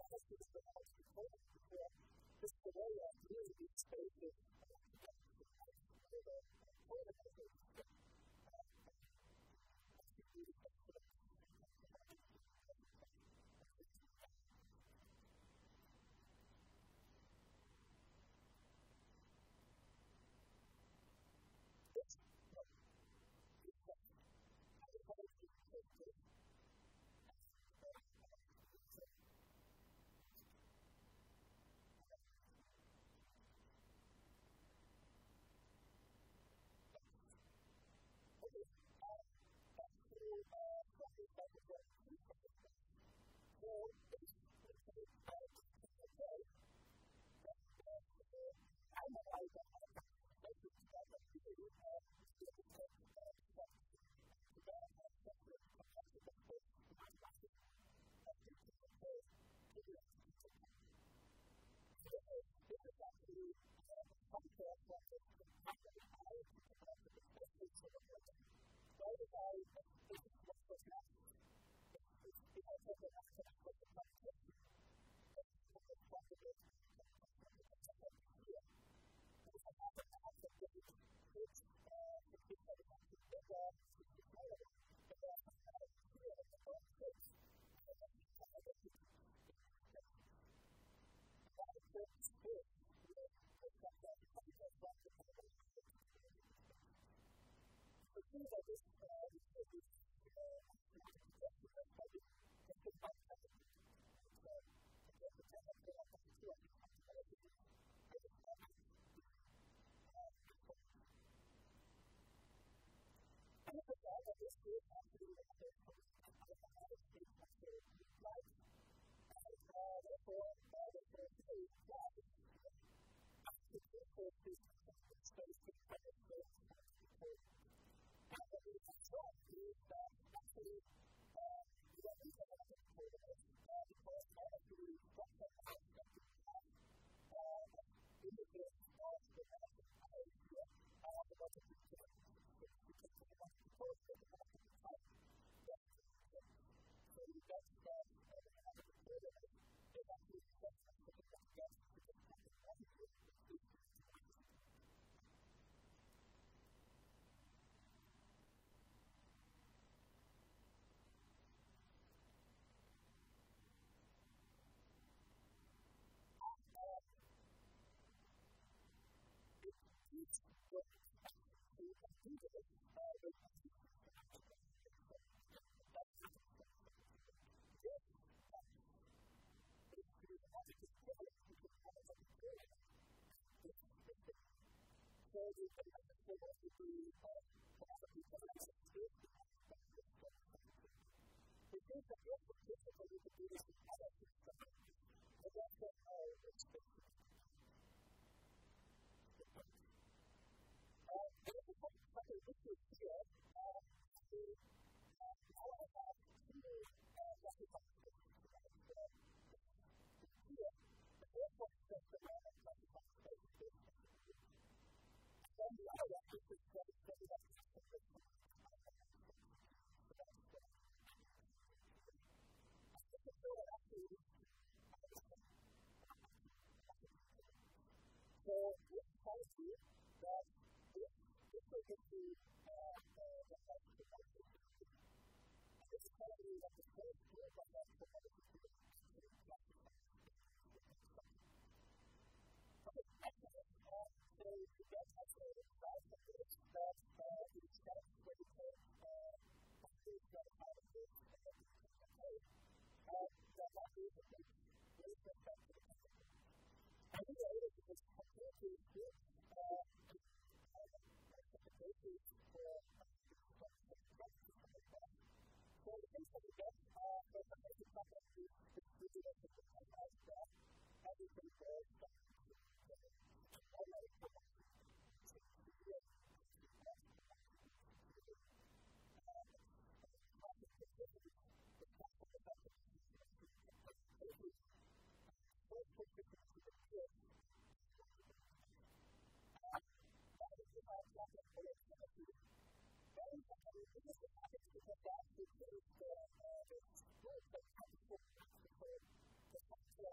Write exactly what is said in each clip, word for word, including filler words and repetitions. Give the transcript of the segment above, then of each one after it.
Thank you.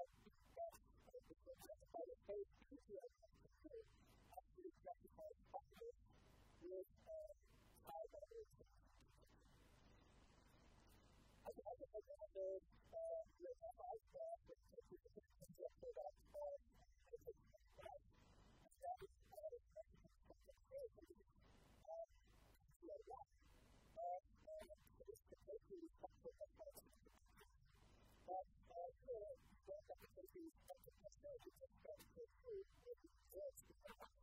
by the first feature of the code actually specifies fibres with five others. As an example, we have five graphs that take the conjecture products of the Dixmier graph. That is uh, zero one. And so this potentially is something that's not but uh, here, we don't have to take these something that's not just trying to go through with the words to the house.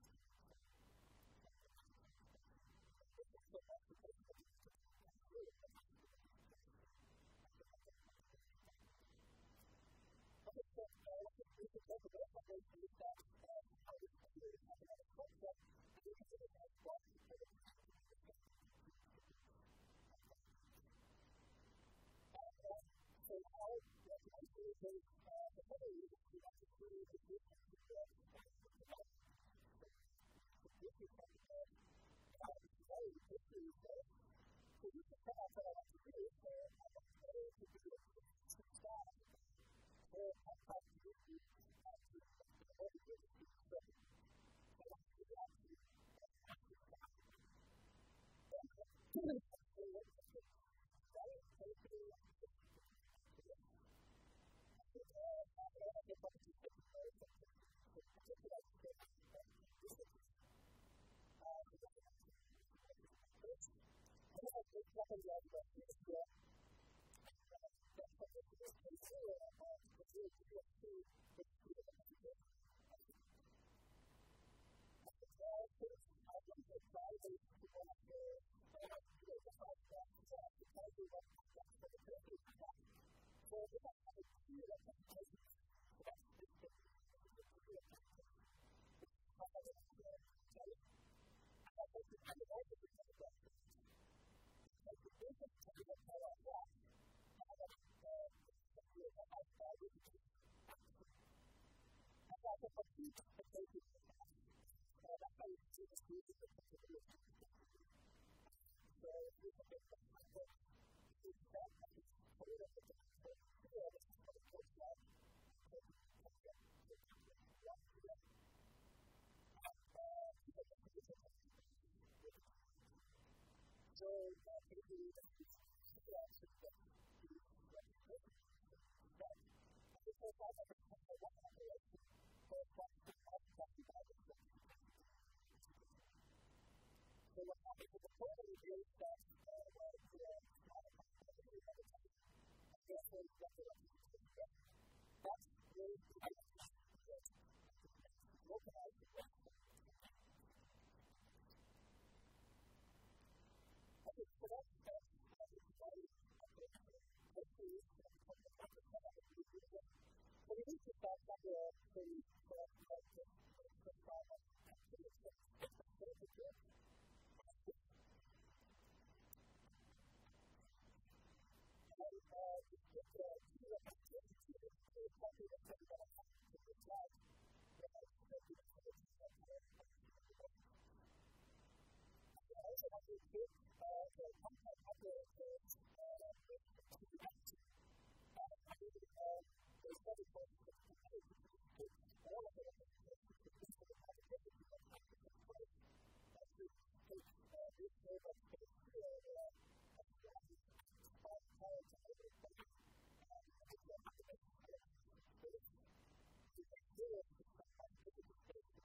So that's the case of these two. Okay, so uh, we can talk about how we can use that and how we can do it as another concept. We can consider that as one. So how what we want to do is uh, the other reason we want to do is to use the words and the development. So this is what we have. Now, today, this is uh, so you can come out what I want to do is uh, I want to go to do a two style. So I have to use the uh, to the order of the two seven. So I want to do that to uh, two style. So what is it? That is basically So, uh, basically, that's the reaction that you recognize. But, at the same time, I think that's the one operation for something else that you have in the So, what happens with the formula is that, uh, well, it's a small amount of the other time. And therefore, you have to recognize that. That's really the idea that localize the question. Okay, so that's the study of the history and the concept of the future. So we need to start from the pretty correct question of the problem and to the future. And uh, it's just a two of the activity is probably the same that I have to the slide when I said to the community that I I also want to take uh, the concept of the uh, and I think uh, the study for the community takes all of the information to the possibility of the approach and to take uh, this way of taking the uh, strategy of how to overcome and to the motivation of the to make sure that the scientific state is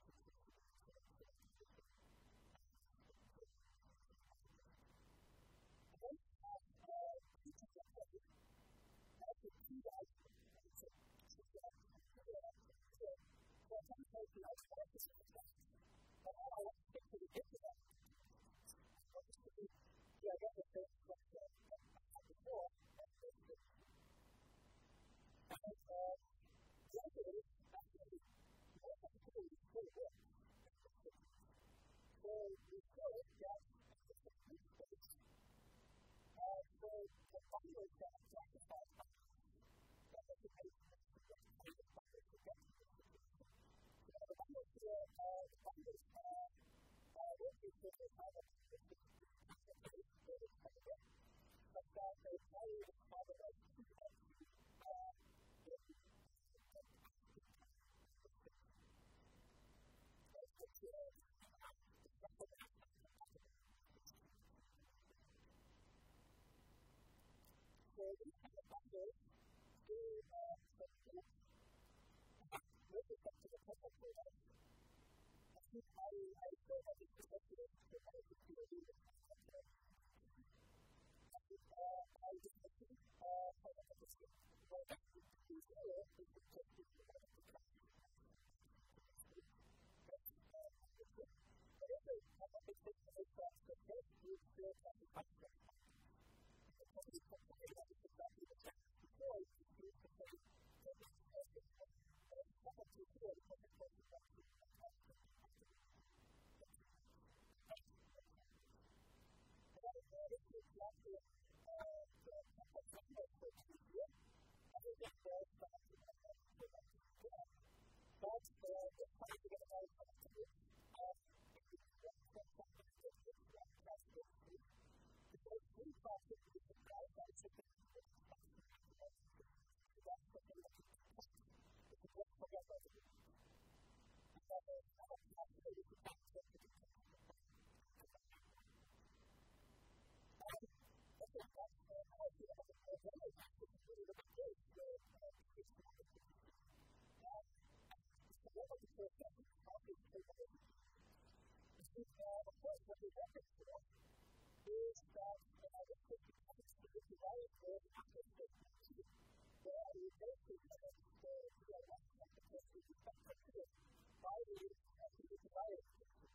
factors to substitute with respect to the total product. I think I I feel that this is actually a bit of a theory of the I just think uh for the purpose what I think is here is to take the whatever type of thing is that the first is still at the function. The company company that is exactly the same. Before you use the same that is perfect. And someone to hear the perfect person that is this is exactly uh the complex number for here. I think that there's something that is yeah. But uh this time we're gonna go to it. Um because we process the supply that is something that is that's something that is it's a good for that other people. Because there's not a possibility to access the and I think that's the idea of the programming language is really the base for this kind of thing. And so what was the first step in talking to people? Of course, what we reference to is that uh, this is because the Equivariant word after statement where we basically have the diagram of the first with respect to it by the Equivariant.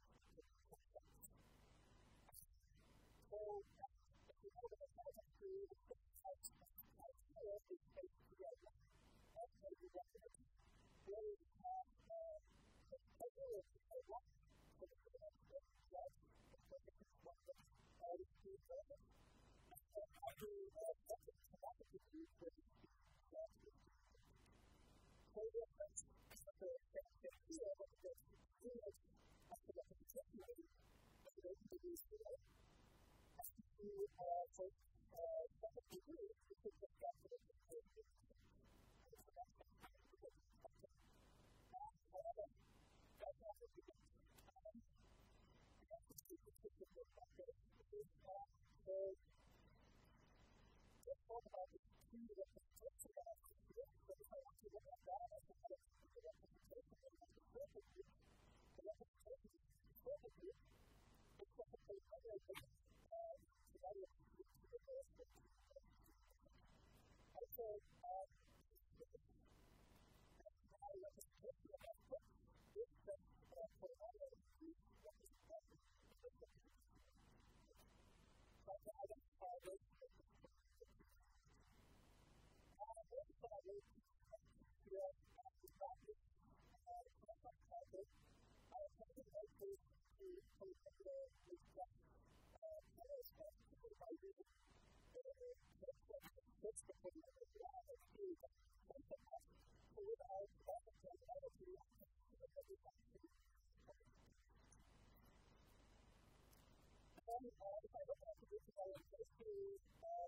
So, if we know that the size of two is the size of four is basically the diagram of the Equivariant, where we have uh, the total of the diagram. So, the judge, the perfect one that all the two perfect. And I do uh, something to that to do with the judge. So, the first is the the here of the unit of the particularly that we introduced today. As to do uh, for uh, second degree, we could just get to the third degree. However, that's not what we do. So, let's talk about the two representations that I see here. So, if I want to look at that as a kind of the representation of the perfect group, the representation of the perfect group is typically other than the other group to the first group. Also, um, my representation of that group is that for other groups representation of the perfect group. But the other part is what I would here at the practice uh contact practice I was thinking about this to take the respect uh colors of the writing that's the thing that we have to do something else. So without that I would do and uh, if I look at the Equivariant case to uh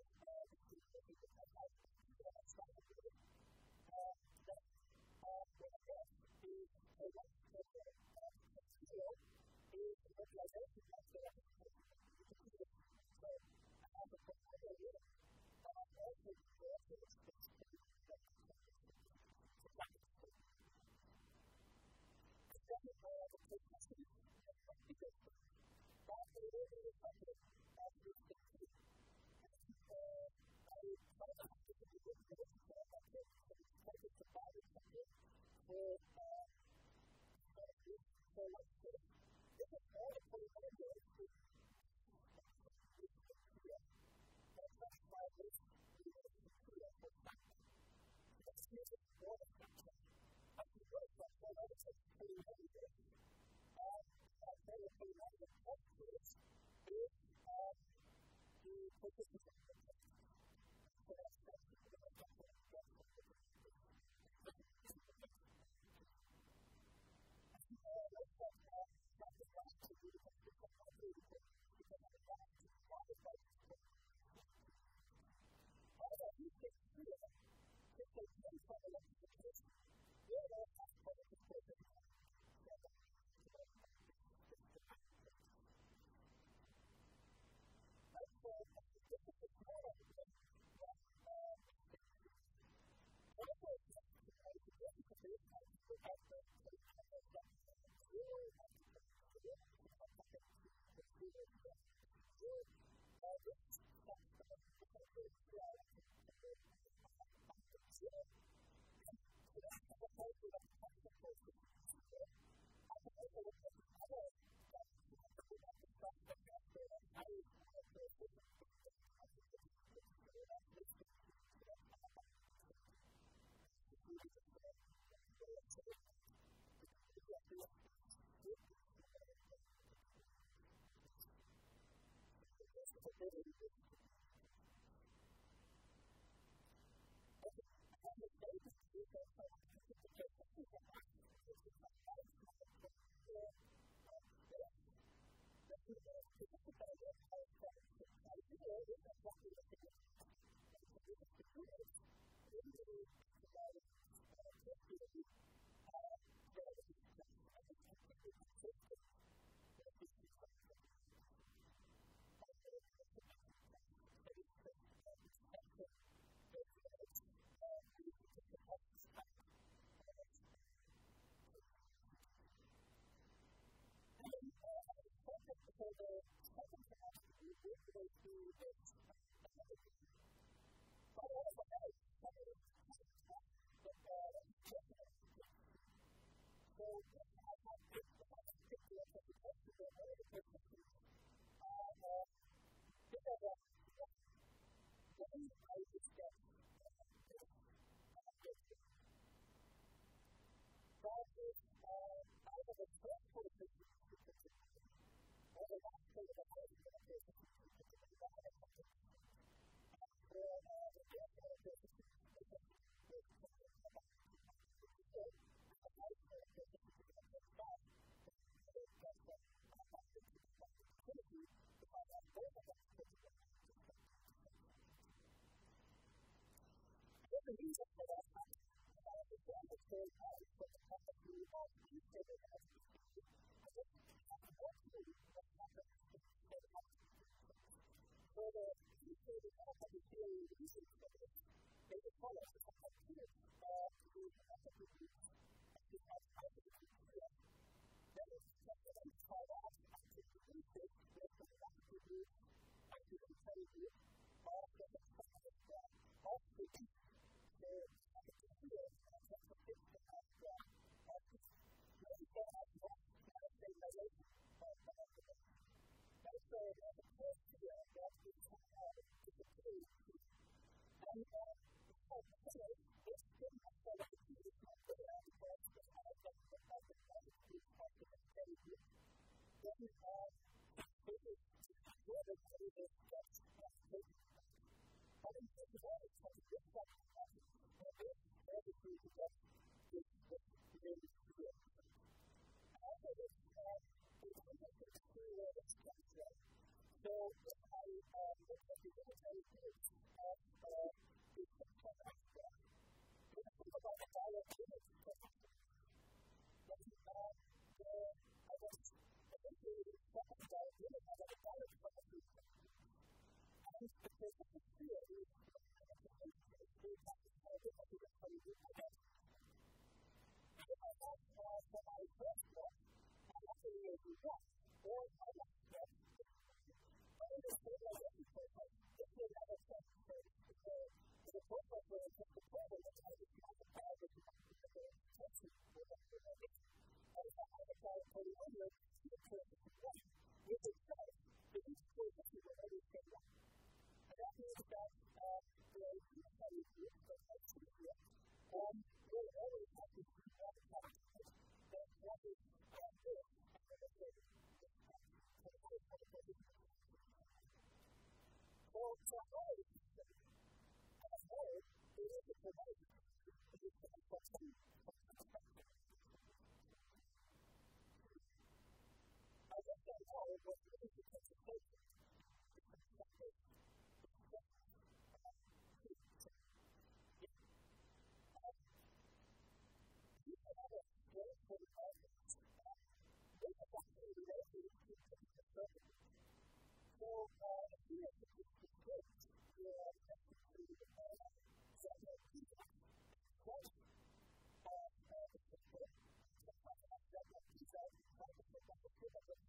Thank you.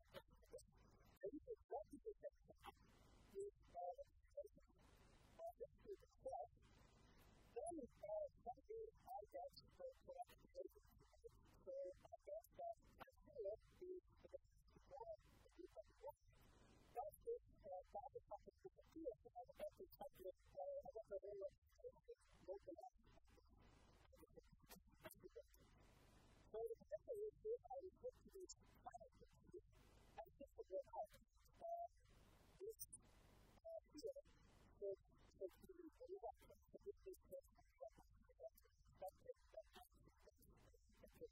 uh, something I guess for correct behavior. So I guess that idea is the more you can work. That's this uh, kind of something to appear to have a better subject uh, of what the way of localized. So the particular issue I refer to this kind of issue and just to get out uh, this uh, here. So, so to the left, to get this person perspective that has to be okay.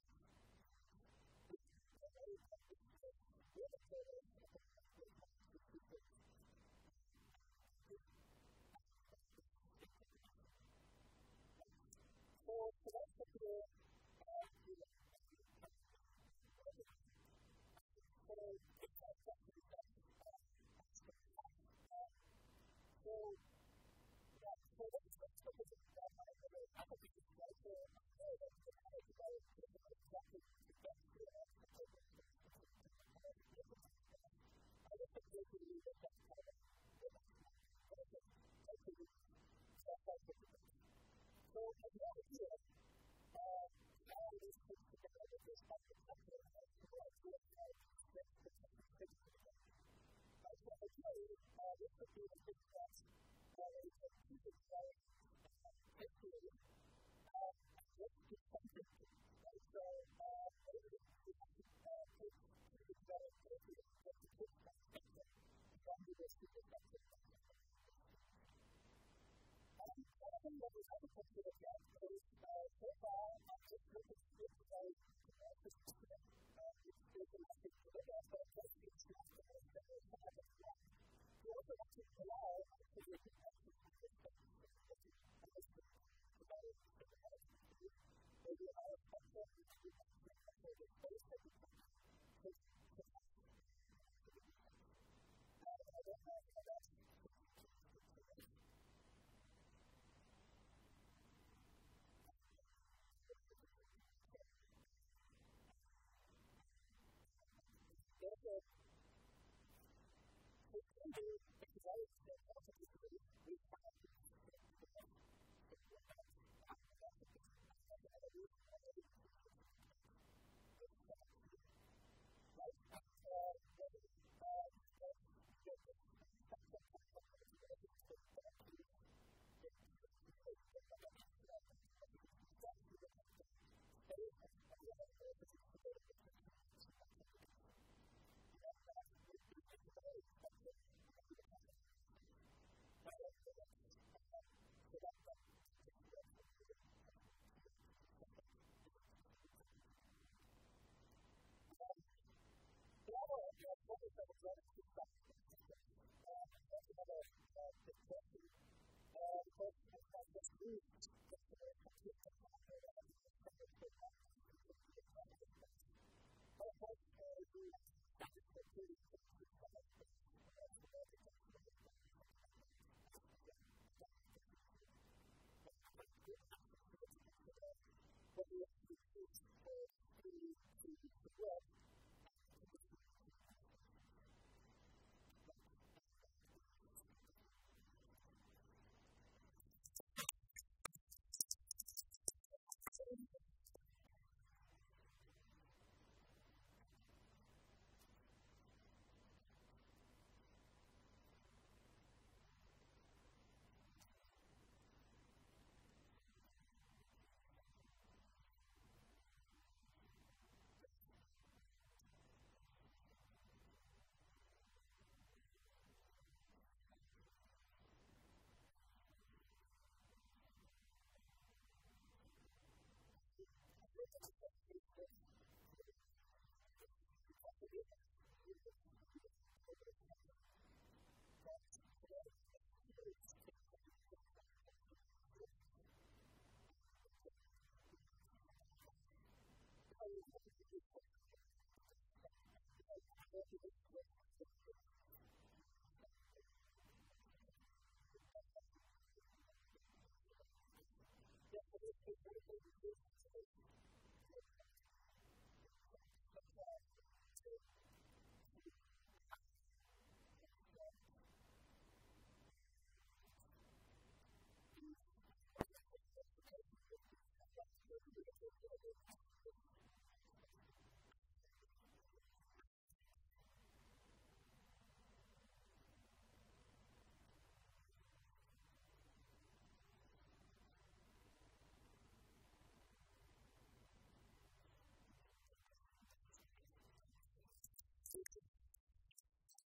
The way that this is the other photo is the way that this is the So, so that's the clear uh, so it's like something that uh, so yeah, so that's what's the position that I have a application right there. So that's the kind of way to exactly to get to the I just think they can use it that's kind of so at the end of here, uh, now this is the kind of this type of sector that you want to have this particular As I tell you, uh, this would be the big steps that we can keep it going quickly. Uh, let's do something. And so, uh, maybe we have to uh, take keep it going quickly and get the big steps from the super sector. And one thing that we haven't considered yet is, uh, so far, I'm just looking at this today, uh, this system, uh, which is a message to look at, but just to see if there's a better system. We also want to allow our position to be maybe our structure is to be a space that we can take to I don't know how that's therefore, we can do Equivariant that also is really we find